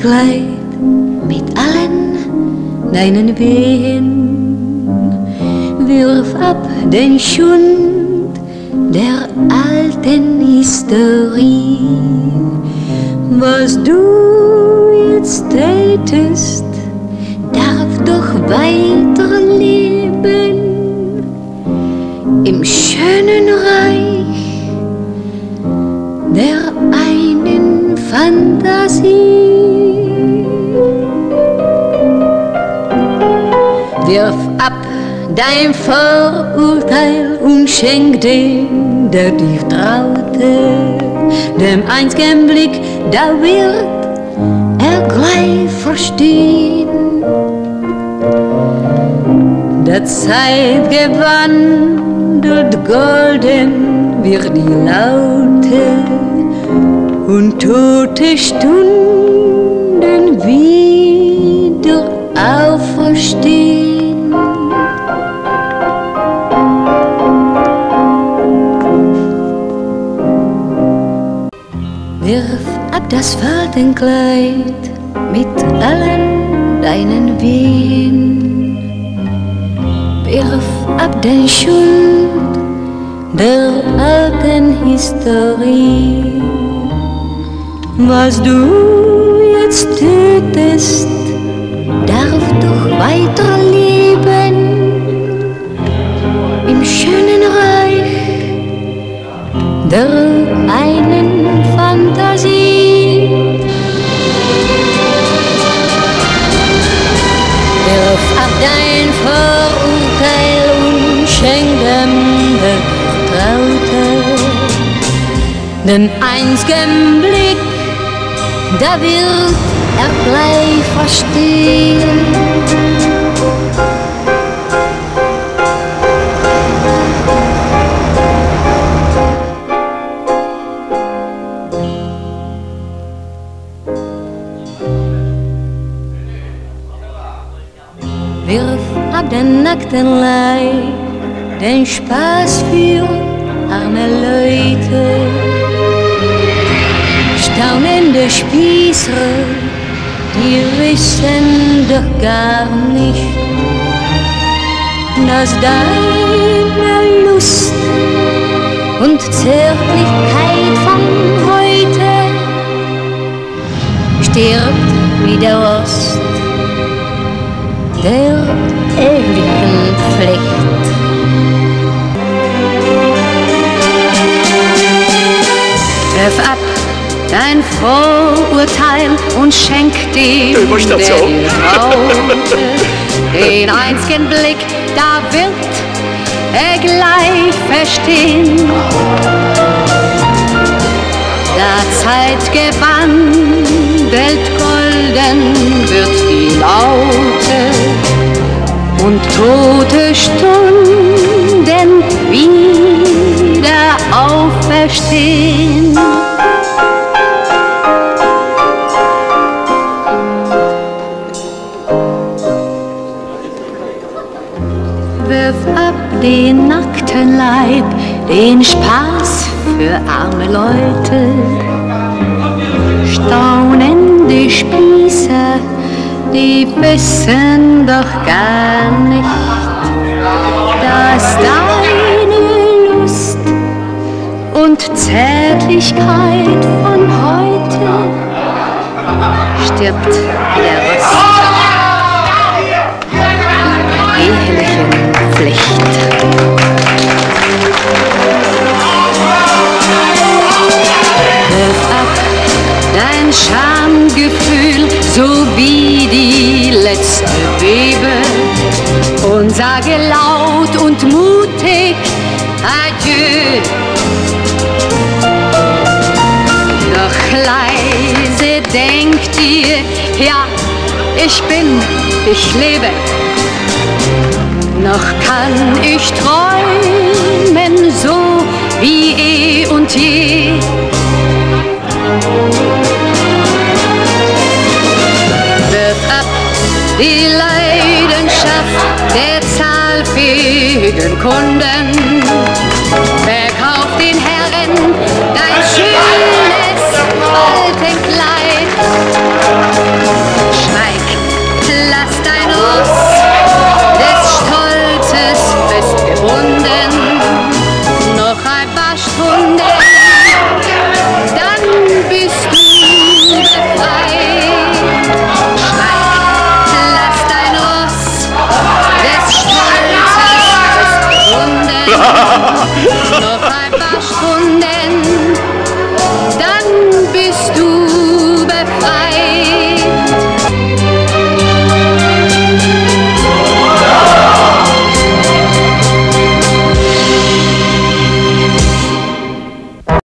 Kleid mit allen deinen Wehen. Wirf ab den Schund der alten Historie. Was du jetzt tätest, darf doch weiterleben im schönen Reich der einen Fantasie. Wirf ab dein Vorurteil und schenk dem, der dich traute, dem einzigen Blick, da wird er gleich verstehen. Der Zeit gewandelt golden wird die Laute und tote Stunden wieder auferstehen. Wirf ab das Faltenkleid mit allen deinen Wehen. Wirf ab den Schuld der alten Historie. Was du jetzt tötest, darf doch weiterleben im schönen Reich der einen Fantasie. Wirf ab dein Vorurteil und schenk dem, der Traute, den einzigen Blick, da wird er gleich verstehen. Wirf ab den nackten Leib, den Spaß für arme Leute. Staunende Spießer, die wissen doch gar nicht, dass deine Lust und Zärtlichkeit von heute stirbt wie der Rost der ewigen Pflicht. Wirf ab dein Vorurteil und schenk dem, der dich traute, den einzigen Blick, da wird er gleich verstehen. Da Zeit gewandelt golden wird die Laute und tote Stunden wieder auferstehen. Wirf ab den nackten Leib, den Spaß für arme Leute. Staunende Spießer, die wissen doch gar nicht, dass deine Lust und Zärtlichkeit von heute stirbt der Rost der ehelichen Pflicht. Wirf ab dein Schamgefühl, so wie die letzte Bebe, und sage laut und mutig Adieu. Doch leise denkt ihr, ja, ich bin, ich lebe. Noch kann ich träumen, so wie eh und je. Wirf ab die Leidenschaft der zahlfähigen Kunden.